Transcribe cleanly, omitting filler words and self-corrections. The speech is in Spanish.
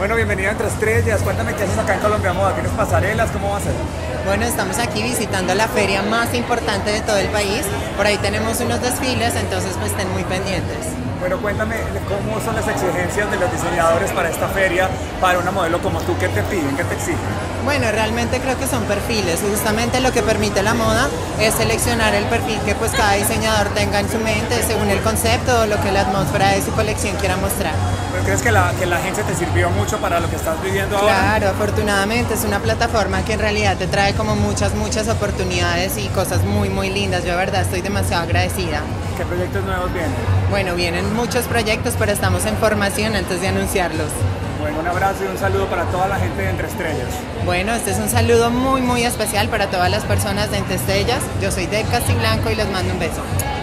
Bueno, bienvenida a Entre Estrellas. Cuéntame qué haces acá en Colombia Moda. ¿Tienes pasarelas? ¿Cómo va a ser? Bueno, estamos aquí visitando la feria más importante de todo el país. Por ahí tenemos unos desfiles, entonces pues estén muy pendientes. Bueno, cuéntame cómo son las exigencias de los diseñadores para esta feria, para una modelo como tú. ¿Qué te piden? ¿Qué te exigen? Bueno, realmente creo que son perfiles. Justamente lo que permite la moda es seleccionar el perfil que pues cada diseñador tenga en su mente según el concepto o lo que la atmósfera de su colección quiera mostrar. ¿Pero crees que la agencia te sirvió mucho para lo que estás viviendo ahora? Claro, afortunadamente es una plataforma que en realidad te trae como muchas oportunidades y cosas muy lindas. Yo de verdad estoy demasiado agradecida. ¿Qué proyectos nuevos vienen? Bueno, vienen muchos proyectos, pero estamos en formación antes de anunciarlos. Bueno, un abrazo y un saludo para toda la gente de Entre Estrellas. Bueno, este es un saludo muy especial para todas las personas de Entre Estrellas. Yo soy Deb Castiblanco y les mando un beso.